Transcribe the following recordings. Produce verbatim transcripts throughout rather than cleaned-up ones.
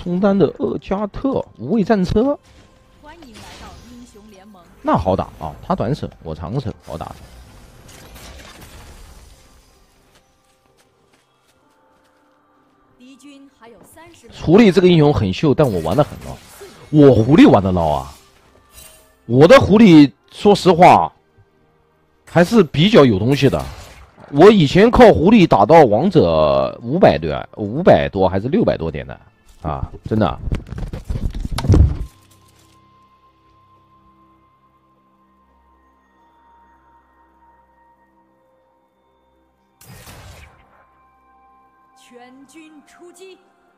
充当的厄加特无畏战车， 欢迎来到英雄联盟。 那好打啊！他短手，我长手，好打。 敌军还有三十。 狐狸这个英雄很秀，但我玩的很捞。我狐狸玩的捞啊！我的狐狸，说实话，还是比较有东西的。我以前靠狐狸打到王者五百多，五百多还是六百多点的啊！真的。 全军出击！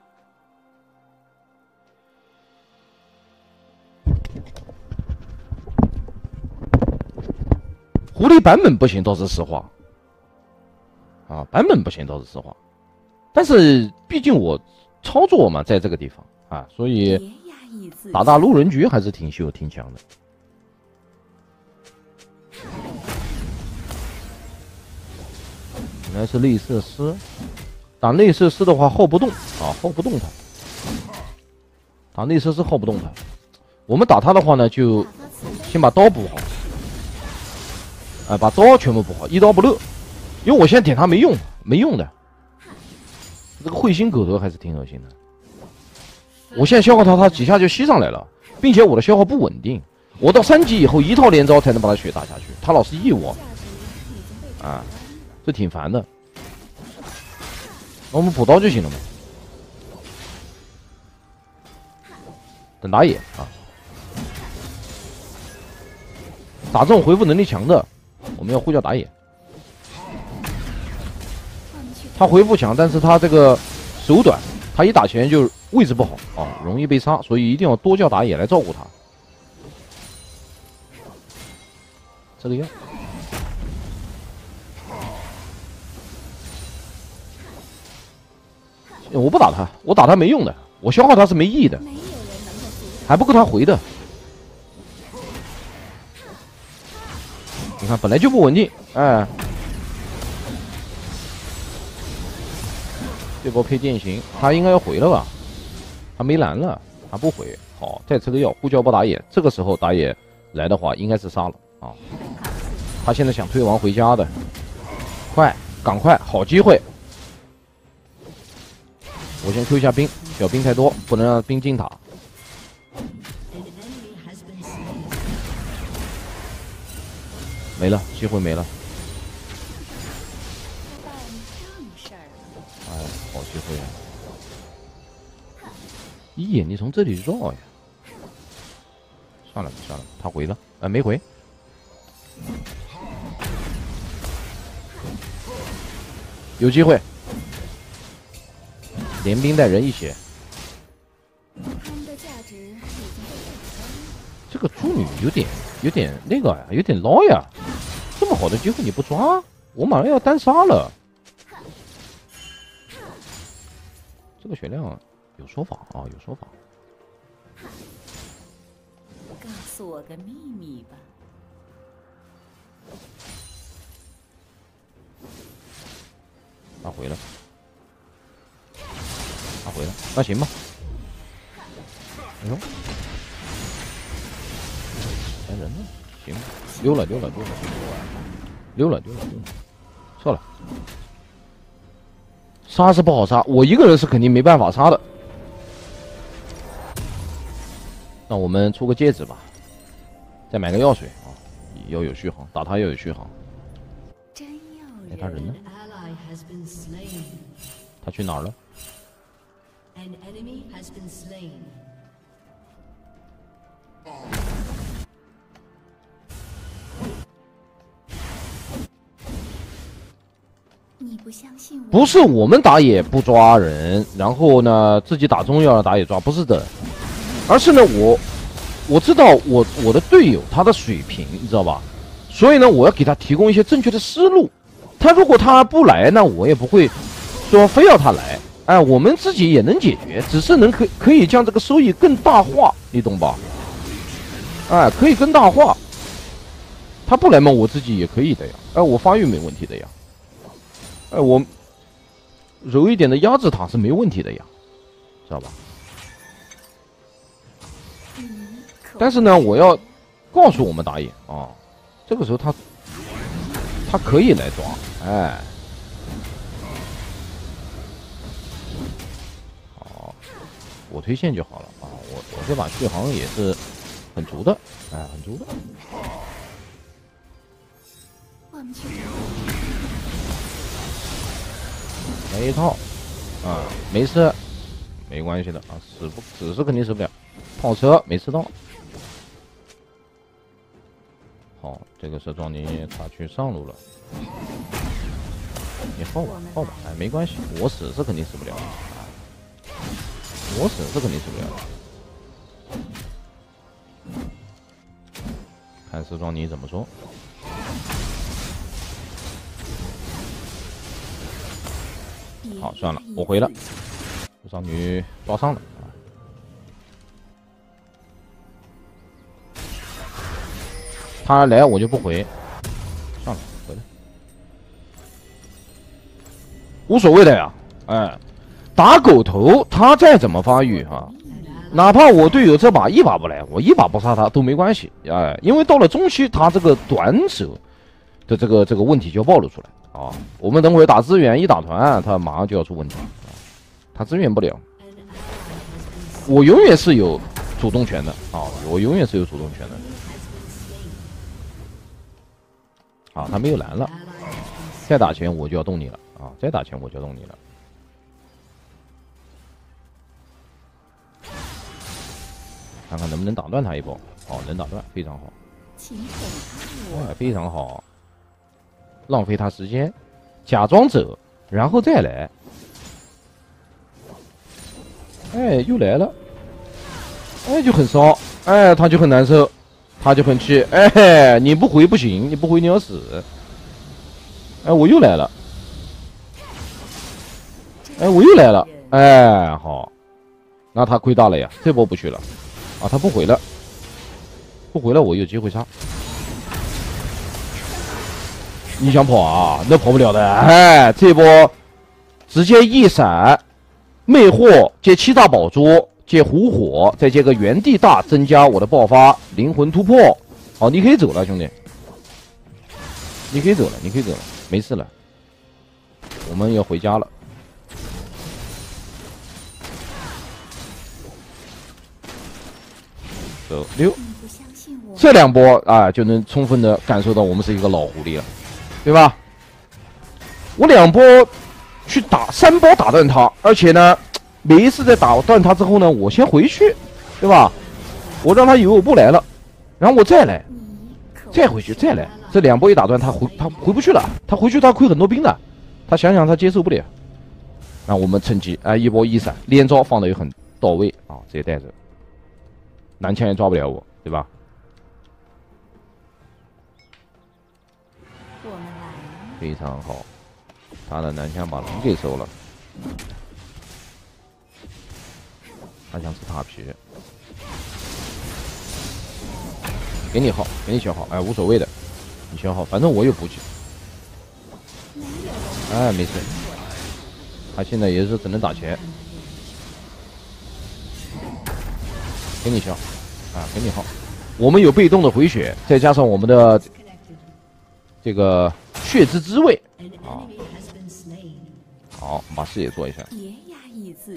狐狸版本不行，倒是实话。啊，版本不行倒是实话，但是毕竟我操作嘛，在这个地方啊，所以打打路人局还是挺秀、挺强的。应该是类瑟斯，打类瑟斯的话耗不动啊，耗不动他。打类瑟斯耗不动他，我们打他的话呢，就先把刀补好，哎、啊，把刀全部补好，一刀不漏。因为我现在点他没用，没用的。这个彗星狗头还是挺恶心的。我现在消耗他，他几下就吸上来了，并且我的消耗不稳定。我到三级以后一套连招才能把他血打下去，他老是 E 我，啊，这挺烦的。那我们补刀就行了嘛。等打野啊，打这种回复能力强的，我们要呼叫打野。他回复强，但是他这个手短，他一打起来就位置不好啊，容易被杀，所以一定要多叫打野来照顾他。这个药，我不打他，我打他没用的，我消耗他是没意义的，还不够他回的。你看，本来就不稳定，哎。这波配电刑，他应该要回了吧？他没蓝了，他不回。好，再吃个药，呼叫不打野。这个时候打野来的话，应该是杀了啊。他现在想推王回家的，快，赶快，好机会！我先 Q 一下兵，小兵太多，不能让兵进塔。没了，机会没了。好机会啊！一眼你从这里绕呀！算了算了，他回了，哎、呃，没回。有机会，连兵带人一起。这个猪女有点有点那个呀，有点捞呀！这么好的机会你不抓，我马上要单杀了。这个血量有说法啊，有说法。 告诉我个秘密吧。 他回了，他回了，那行吧。哎呦，来人了，行，溜了溜了溜了溜了溜了溜了，撤了。杀是不好杀，我一个人是肯定没办法杀的。那我们出个戒指吧，再买个药水啊，要有续航，打他要有续航。哎，他人呢？他去哪儿了？ 你不相信我？ 不是我们打野不抓人，然后呢自己打中要让打野抓，不是的，而是呢我我知道我我的队友他的水平，你知道吧？所以呢我要给他提供一些正确的思路。他如果他不来呢，我也不会说非要他来。哎，我们自己也能解决，只是能可可以将这个收益更大化，你懂吧？哎，可以更大化。他不来嘛，我自己也可以的呀。哎，我发育没问题的呀。哎，我柔一点的压制塔是没问题的呀，知道吧？ 你可但是呢，我要告诉我们打野啊，这个时候他他可以来抓，哎，好，我推线就好了啊，我我这把续航也是很足的，哎，很足的。 我们去没一套啊，没事，没关系的啊，死不死是肯定死不了，跑车没吃到。好，这个射壮尼他去上路了，你耗吧耗吧，哎，没关系，我死是肯定死不了的，我死是肯定死不了的。看射壮尼怎么说。好，算了，我回了。少女抓伤了，他来我就不回，算了，回来，无所谓的呀。哎，打狗头他再怎么发育哈、啊，哪怕我队友这把一把不来，我一把不杀他都没关系。哎，因为到了中期，他这个短手的这个这个问题就暴露出来。啊，我们等会打资源一打团，他马上就要出问题，啊、他支援不了。我永远是有主动权的啊，我永远是有主动权的。啊，他没有蓝了，再打前我就要动你了啊，再打前我就要动你了。看看能不能打断他一波，好，能打断，非常好，哎，非常好。浪费他时间，假装走，然后再来。哎，又来了，哎，就很骚，哎，他就很难受，他就很气，哎，你不回不行，你不回你要死。哎，我又来了，哎，我又来了，哎，好，那他亏大了呀，这波不去了，啊，他不回了，不回了，我有机会杀。你想跑啊？那跑不了的。哎，这波直接一闪，魅惑接七大宝珠，接狐火，再接个原地大，增加我的爆发，灵魂突破。好，你可以走了，兄弟，你可以走了，你可以走了，没事了，我们要回家了。走六，这两波啊，就能充分的感受到我们是一个老狐狸了。对吧？我两波去打，三波打断他，而且呢，每一次在打断他之后呢，我先回去，对吧？我让他以为我不来了，然后我再来，再回去，再来。这两波一打断他回，他回不去了，他回去他亏很多兵的，他想想他接受不了。那我们趁机哎、呃、一波一闪，连招放的也很到位啊，直接带着，南枪也抓不了我，对吧？非常好，他的南枪把龙给收了，他想吃塔皮，给你耗，给你消耗，哎，无所谓的，你消耗，反正我有补给，哎，没事，他现在也是只能打钱，给你消，啊，给你耗，我们有被动的回血，再加上我们的这个。血之滋味啊！好，把视野做一下。 别压抑自己。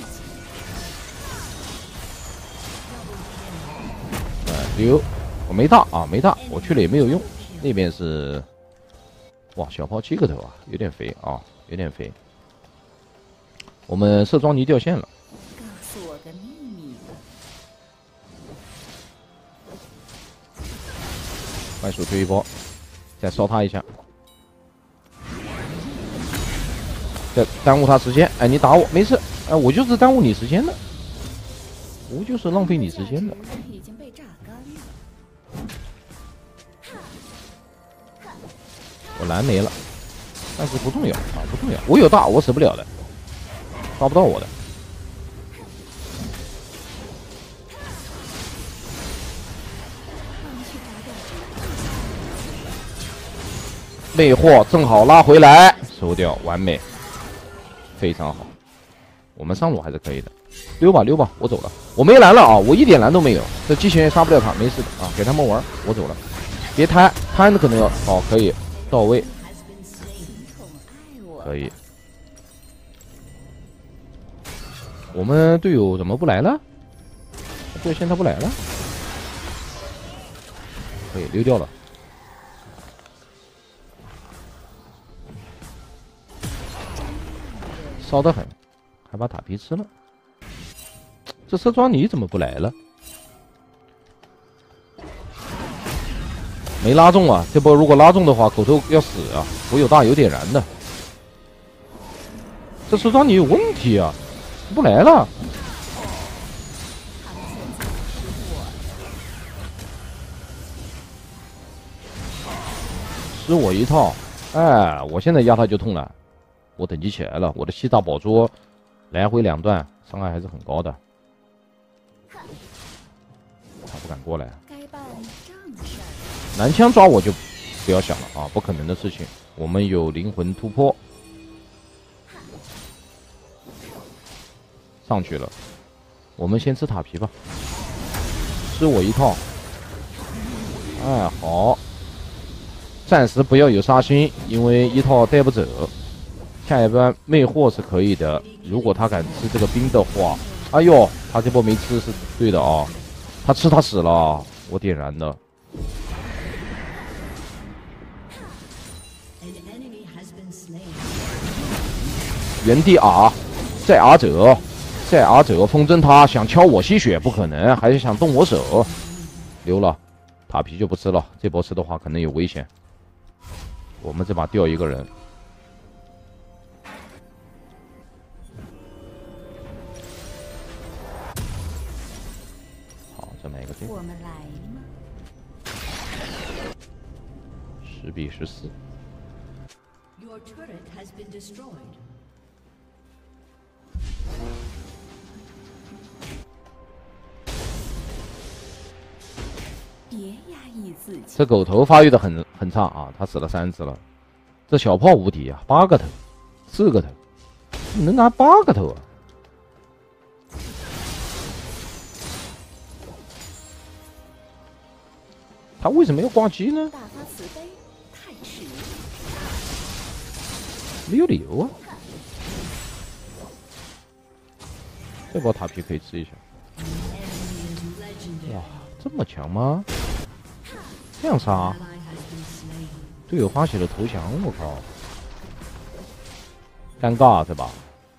呃，溜，我没大啊，没大，我去了也没有用。那边是，哇，小炮七个头啊，有点肥啊，有点肥。我们射装尼掉线了。 告诉我个秘密吧。 快速推一波，再烧他一下。再耽误他时间，哎，你打我没事，哎，我就是耽误你时间的，我就是浪费你时间的。 已经被榨干了。 我蓝没了，但是不重要啊，不重要。我有大，我死不了的，抓不到我的。魅惑正好拉回来，收掉，完美。非常好， 我们上路还是可以的。溜吧溜吧，我走了，我没蓝了啊，我一点蓝都没有，这机器人也杀不了他，没事的啊，给他们玩，我走了，别贪，贪的可能要哦，可以到位，可以。我们队友怎么不来了？对，现在不来了，可以溜掉了。烧得很，还把塔皮吃了。这车庄你怎么不来了？没拉中啊！这波如果拉中的话，狗头要死啊！我有大有点燃的。这车庄你有问题啊！不来了。吃我一套！哎，我现在压他就痛了。我等级起来了，我的七大宝珠来回两段，伤害还是很高的。他不敢过来。男枪抓我就不要想了啊，不可能的事情。我们有灵魂突破，上去了。我们先吃塔皮吧，吃我一套。哎，好，暂时不要有杀心，因为一套带不走。下一关魅惑是可以的，如果他敢吃这个兵的话，哎呦，他这波没吃是对的啊，他吃他死了，我点燃的。原地 R， 再 R 走，再 R 走，风筝他想敲我吸血不可能，还是想动我手，溜了，塔皮就不吃了，这波吃的话可能有危险。我们这把掉一个人。买一个队， 我们来吗？ 十比十四。 别压抑自己。 这狗头发育的很很差啊，他死了三次了。这小炮无敌啊，八个头，四个头，能拿八个头啊！他为什么要挂机呢？ 大发慈悲，太迟。 没有理由啊！这波塔皮可以吃一下。哇，这么强吗？这样杀？队友发起了投降，我靠！尴尬是吧？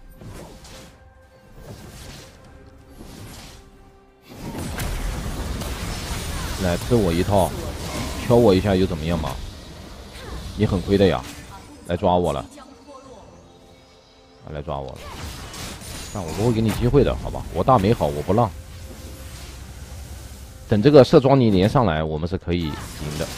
来吃我一套，敲我一下又怎么样嘛？你很亏的呀，来抓我了，来抓我了，但我不会给你机会的，好吧？我大没好，我不让。等这个射装你连上来，我们是可以赢的。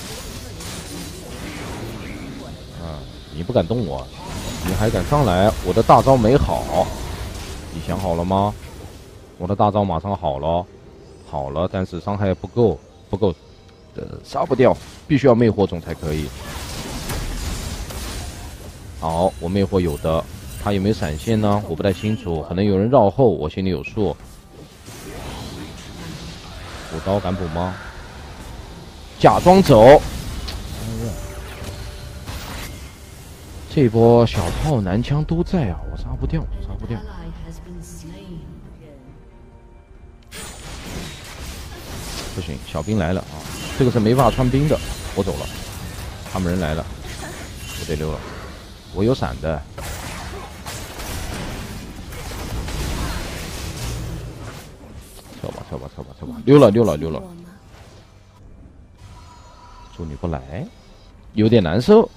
嗯，你不敢动我，你还敢上来？我的大招没好，你想好了吗？我的大招马上好了，好了，但是伤害不够。不够，呃，杀不掉，必须要魅惑中才可以。好，我魅惑有的，他有没有闪现呢？我不太清楚，可能有人绕后，我心里有数。补刀敢补吗？假装走。这波小炮、男枪都在啊，我杀不掉，杀不掉。不行，小兵来了啊！这个是没办法穿兵的，我走了。他们人来了，我得溜了。我有闪的。撤吧，撤吧，撤吧，撤吧！溜了，溜了，溜了。祝你不来，有点难受。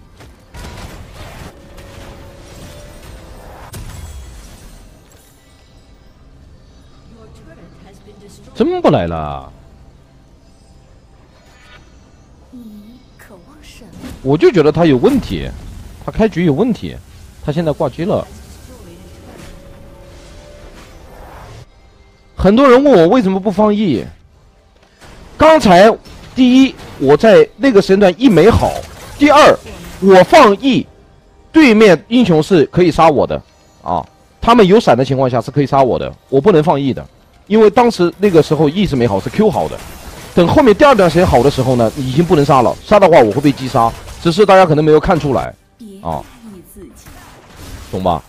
真不来了。 你渴望什么？ 我就觉得他有问题，他开局有问题，他现在挂机了。很多人问我为什么不放 E， 刚才第一我在那个时间段 E 没好，第二我放 E， 对面英雄是可以杀我的啊， 他们有闪的情况下是可以杀我的，我不能放 E 的，因为当时那个时候 E 是没好，是 Q 好的。等后面第二段时间好的时候呢，已经不能杀了，杀的话我会被击杀，只是大家可能没有看出来啊，懂吧？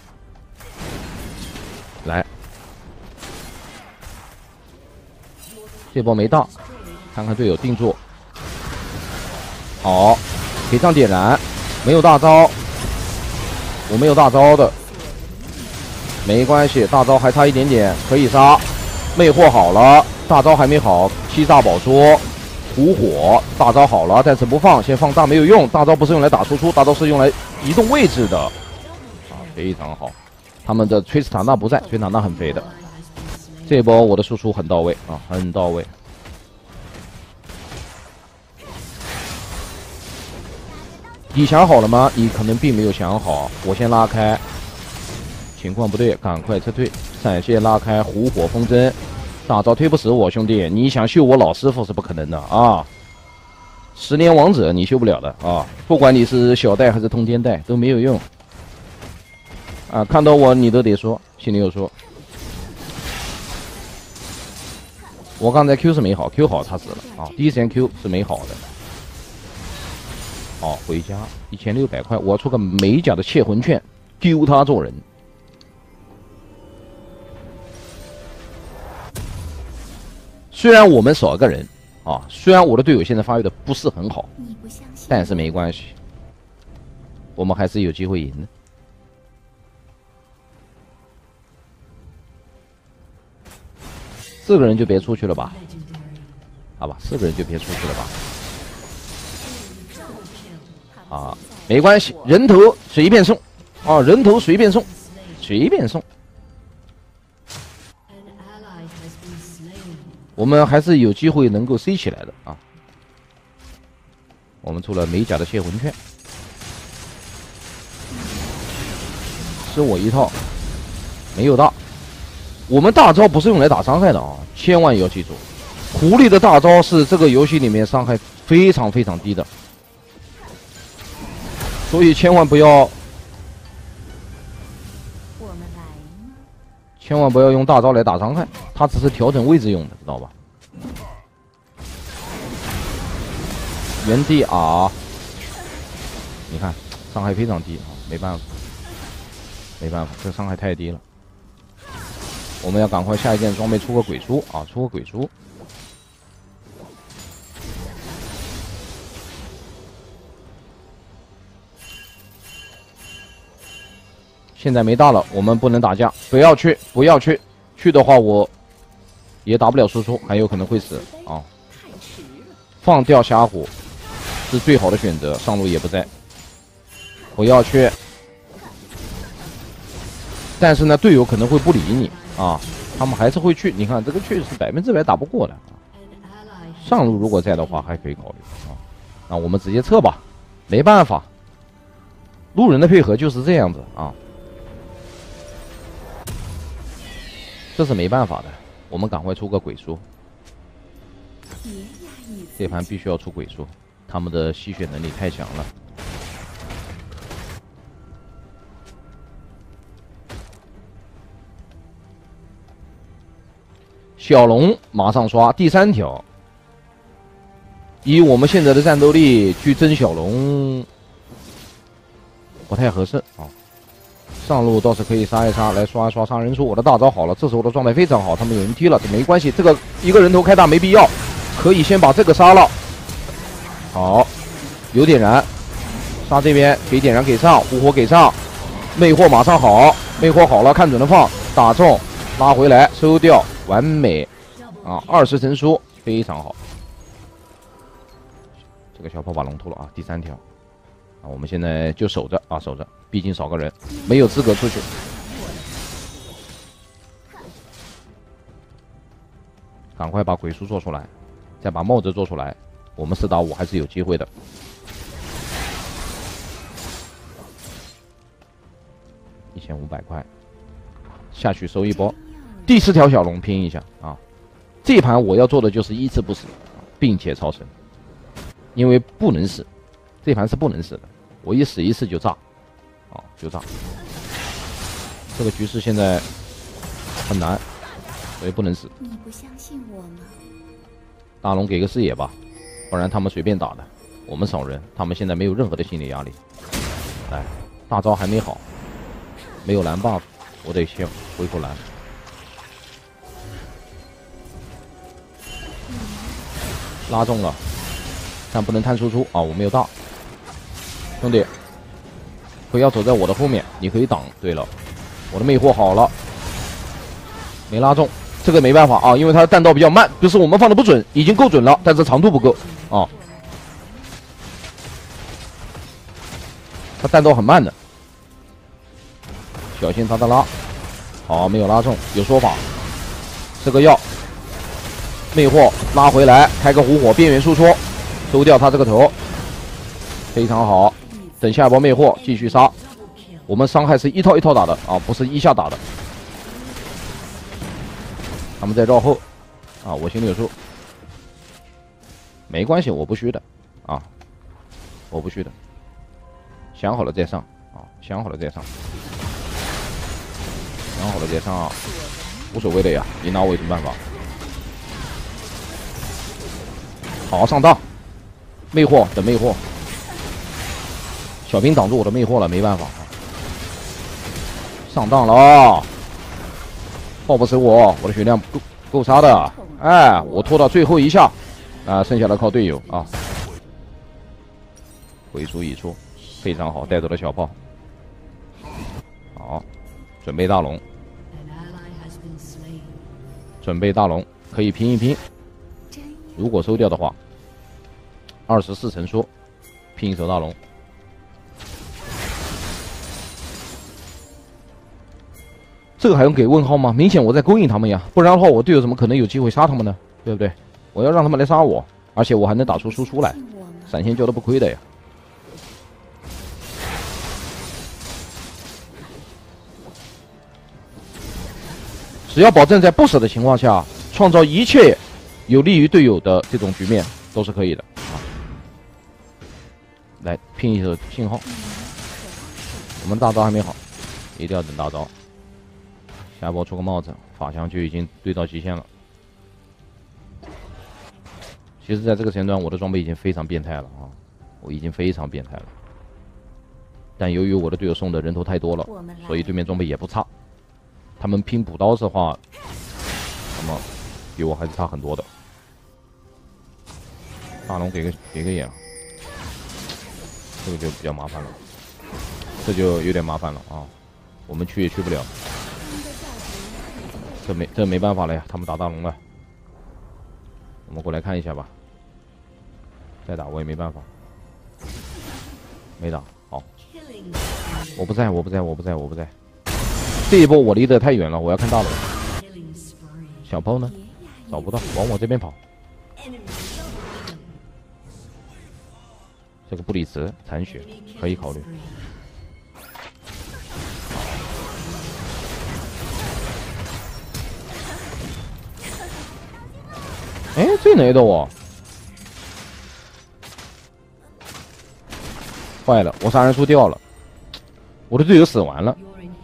来，这波没到，看看队友定住，好，给上点燃，没有大招，我没有大招的。 没关系，大招还差一点点，可以杀。魅惑好了，大招还没好。七煞宝戳，狐火，大招好了，但是不放，先放大没有用。大招不是用来打输出，大招是用来移动位置的。啊，非常好。他们的崔斯塔纳不在，崔斯塔纳很肥的。这一波我的输出很到位啊，很到位。你想好了吗？你可能并没有想好。我先拉开。 情况不对，赶快撤退！闪现拉开，狐火风筝，大招推不死我，兄弟！你想秀我老师傅是不可能的啊！十年王者你秀不了的啊！不管你是小代还是通天代都没有用啊！看到我你都得说，心里有数。我刚才 Q 是没好 ，Q 好他死了啊！第一时间 Q 是没好的。好，回家一千六百块，我出个美甲的窃魂券，丢他做人。 虽然我们少个人啊，虽然我的队友现在发育的不是很好，但是没关系，我们还是有机会赢的。四个人就别出去了吧，好吧，四个人就别出去了吧。啊，没关系，人头随便送啊，人头随便送，随便送。 我们还是有机会能够 C 起来的啊！我们出了美甲的窃魂券，吃我一套，没有大。我们大招不是用来打伤害的啊，千万要记住，狐狸的大招是这个游戏里面伤害非常非常低的，所以千万不要，千万不要用大招来打伤害。 它只是调整位置用的，知道吧？原地啊！你看伤害非常低啊，没办法，没办法，这伤害太低了。我们要赶快下一件装备出个鬼书啊，出个鬼书。现在没大了，我们不能打架，不要去，不要去，去的话我。 也打不了输出，很有可能会死啊！放掉峡谷是最好的选择，上路也不在，不要去。但是呢，队友可能会不理你啊，他们还是会去。你看这个去是百分之百打不过的。上路如果在的话，还可以考虑啊。那我们直接撤吧，没办法，路人的配合就是这样子啊，这是没办法的。 我们赶快出个鬼书，这盘必须要出鬼书，他们的吸血能力太强了。小龙马上刷第三条，以我们现在的战斗力去争小龙不太合适啊。 上路倒是可以杀一杀，来刷一刷杀人数。我的大招好了，这时候的状态非常好。他们有人踢了，这没关系，这个一个人头开大没必要，可以先把这个杀了。好，有点燃，杀这边给点燃给上，狐火给上，魅惑马上好，魅惑好了，看准了放，打中，拉回来收掉，完美啊！二十成书非常好。这个小炮把龙突了啊，第三条。 啊，我们现在就守着啊，守着，毕竟少个人，没有资格出去。赶快把鬼书做出来，再把帽子做出来，我们四打五还是有机会的。一千五百块，下去收一波，第四条小龙拼一下啊！这盘我要做的就是一次不死，并且超神，因为不能死。 这盘是不能死的，我一死一次就炸，啊，就炸。 这个局势现在很难，所以不能死。 你不相信我吗？ 大龙给个视野吧，不然他们随便打的。我们少人，他们现在没有任何的心理压力。来，大招还没好，没有蓝 buff， 我得先恢复蓝。拉中了，但不能探输出啊！我没有大，兄弟，不要走在我的后面，你可以挡。对了，我的魅惑好了，没拉中。这个没办法啊，因为它的弹道比较慢，就是我们放的不准，已经够准了，但是长度不够啊。它弹道很慢的，小心他的拉。好，没有拉中，有说法。这个药，魅惑拉回来，开个狐火，边缘输出，收掉他这个头，非常好。等下一波魅惑继续杀，我们伤害是一套一套打的啊，不是一下打的。他们在绕后，啊，我心里有数，没关系，我不虚的，啊，我不虚的，想好了再上，啊，想好了再上，想好了再上啊，无所谓的呀，你拿我有什么办法？好，上当，魅惑，等魅惑，小兵挡住我的魅惑了，没办法，上当了啊！爆不死我，我的血量够够杀的。哎，我拖到最后一下，啊，剩下的靠队友啊。回出已出，非常好，带走了小炮。好，准备大龙，准备大龙，可以拼一拼。如果收掉的话，二十四层说，拼一手大龙。这个还用给问号吗？明显我在勾引他们呀，不然的话我队友怎么可能有机会杀他们呢？对不对？我要让他们来杀我，而且我还能打出输出来，闪现救都不亏的呀。只要保证在不死的情况下，创造一切有利于队友的这种局面都是可以的啊。来拼一手信号，我们大招还没好，一定要等大招。下一波出个帽子，法强就已经对到极限了。其实，在这个前段，我的装备已经非常变态了啊，我已经非常变态了。但由于我的队友送的人头太多了，所以对面装备也不差。他们拼补刀的话，那么比我还是差很多的。大龙给个给个眼，这个就比较麻烦了，这就有点麻烦了啊，我们去也去不了。这没这没办法了呀，他们打大龙了，我们过来看一下吧。再打我也没办法，没打好，我不在我不在我不在我不在，这一波我离得太远了，我要看大龙。小炮呢？找不到，往我这边跑。这个布里茨残血可以考虑。哎，这哪的我？坏了，我杀人数掉了，我的队友死完了。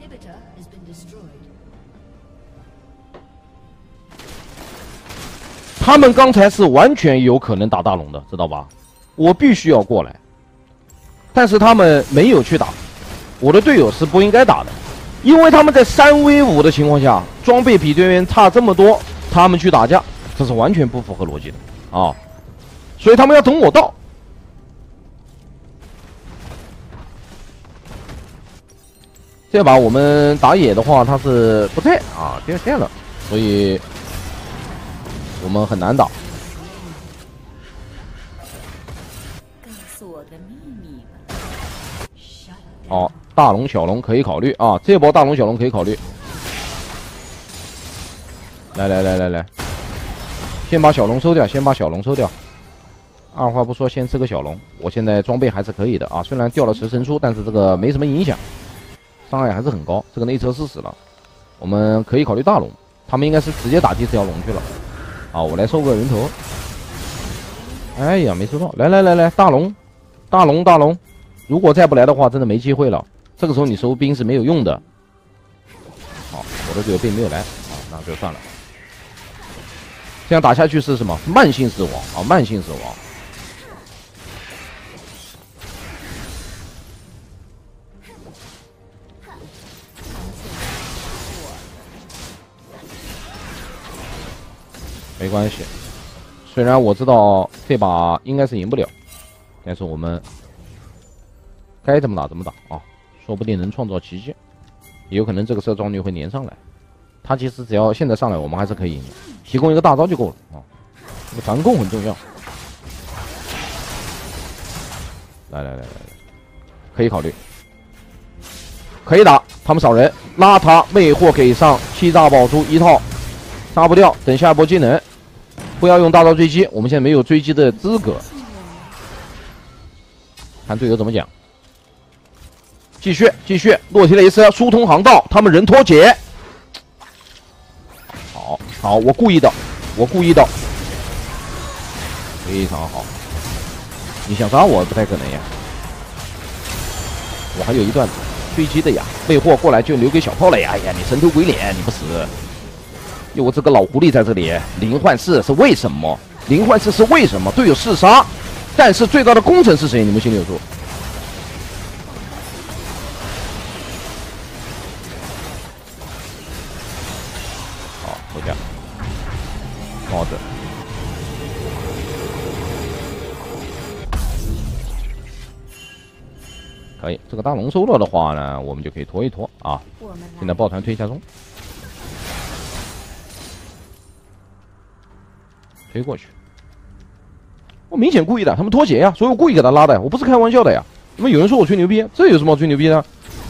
他们刚才是完全有可能打大龙的，知道吧？我必须要过来，但是他们没有去打，我的队友是不应该打的，因为他们在三 v 五的情况下，装备比对面差这么多，他们去打架。这是完全不符合逻辑的啊，所以他们要等我到。这把我们打野的话，他是不在啊，掉线了，所以我们很难打。 告诉我个秘密吧。 好，大龙小龙可以考虑啊，这波大龙小龙可以考虑。来来来来来。先把小龙收掉，先把小龙收掉。二话不说，先吃个小龙。我现在装备还是可以的啊，虽然掉了十神书，但是这个没什么影响，伤害还是很高。这个内车是死了，我们可以考虑大龙。他们应该是直接打第四条龙去了。啊，我来收个人头。哎呀，没收到。来来来来，大龙，大龙，大龙。如果再不来的话，真的没机会了。这个时候你收兵是没有用的。 的队友并没有来啊，那就算了。这样打下去是什么？慢性死亡啊，慢性死亡。没关系，虽然我知道这把应该是赢不了，但是我们该怎么打怎么打啊，说不定能创造奇迹，也有可能这个时候庄女会连上来。他其实只要现在上来，我们还是可以赢的，提供一个大招就够了啊。这个团控很重要。来来来来来，可以考虑，可以打，他们少人，拉他魅惑给上，欺诈宝珠一套。杀不掉，等下一波技能，不要用大招追击，我们现在没有追击的资格。看队友怎么讲。继续，继续，洛提雷斯疏通航道，他们人脱节。好，好，我故意的，我故意的，非常好。你想杀我不太可能呀，我还有一段追击的呀，魅惑过来就留给小炮了呀。哎呀，你神头鬼脸，你不死。有我这个老狐狸在这里，灵幻视是为什么？灵幻视是为什么？队友弑杀，但是最大的功臣是谁？你们心里有数。好，回家，帽子，可以。这个大龙收了的话呢，我们就可以拖一拖啊。现在抱团推下中。推过去，我明显故意的，他们脱节呀，所以我故意给他拉的，我不是开玩笑的呀。那么有人说我吹牛逼，这有什么好吹牛逼的？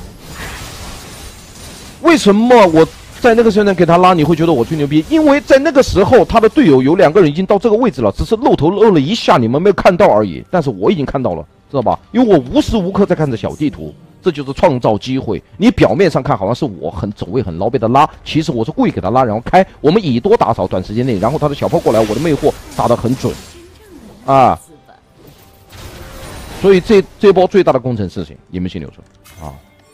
为什么我在那个时候给他拉，你会觉得我吹牛逼？因为在那个时候，他的队友有两个人已经到这个位置了，只是露头露了一下，你们没有看到而已。但是我已经看到了，知道吧？因为我无时无刻在看着小地图。这就是创造机会。你表面上看好像是我很走位很捞被他拉，其实我是故意给他拉，然后开我们以多打少，短时间内，然后他的小炮过来，我的魅惑打得很准啊。所以这这波最大的工程事情，你们心里有数啊。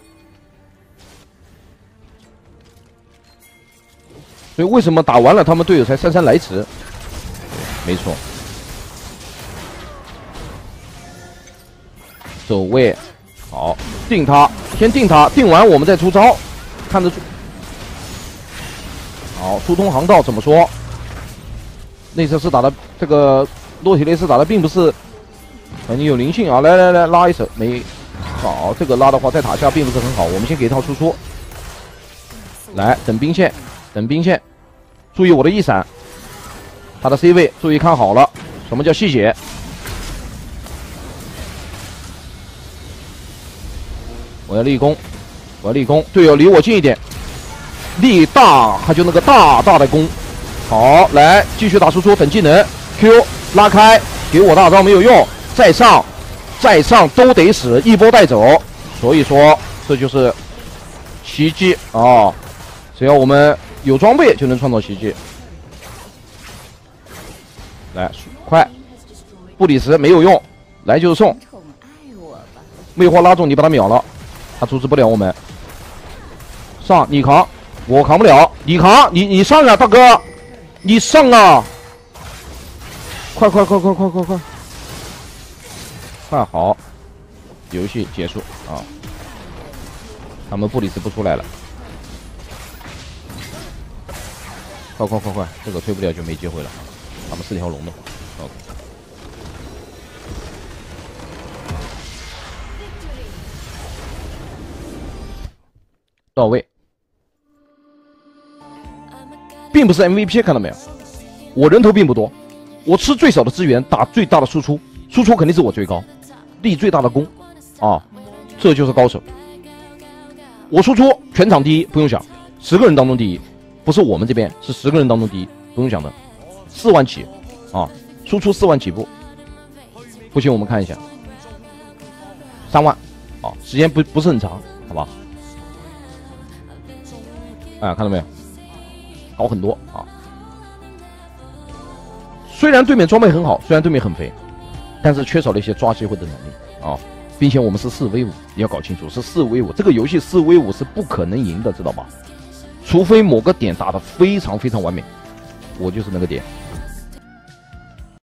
所以为什么打完了他们队友才姗姗来迟？没错，走位。好，定他，先定他，定完我们再出招，看得出。好，疏通航道怎么说？内测是打的这个洛提雷斯打的并不是很有灵性啊！来来来，拉一手没好，这个拉的话在塔下并不是很好，我们先给一套输出。来，等兵线，等兵线，注意我的一闪，他的 C 位注意看好了，什么叫细节？我要立功，我要立功，队友离我近一点，力大，他就那个大大的功。好，来继续打输出，等技能 Q 拉开，给我大招没有用，再上，再上都得死，一波带走。所以说这就是奇迹啊！只要我们有装备，就能创造奇迹。来，快，布里斯没有用，来就是送。魅惑拉中你，把他秒了。他阻止不了我们，上你扛，我扛不了，你扛，你你上啊，大哥，你上啊！快快快快快快快，快好，游戏结束啊！他们布里斯不出来了，快快快快，这个推不了就没机会了。他们四条龙的话 ，OK。到位，并不是 M V P， 看到没有？我人头并不多，我吃最少的资源，打最大的输出，输出肯定是我最高，立最大的功，啊，这就是高手。我输出全场第一，不用想，十个人当中第一，不是我们这边，是十个人当中第一，不用想的，四万起，啊，输出四万起步，不行，我们看一下，三万，啊，时间不不是很长，好吧？啊，看到没有？高很多啊！虽然对面装备很好，虽然对面很肥，但是缺少了一些抓机会的能力啊！并且我们是四 v 五，你要搞清楚是四 v 五，这个游戏四 v 五是不可能赢的，知道吧？ 除非某个点打得非常非常完美，我就是那个点。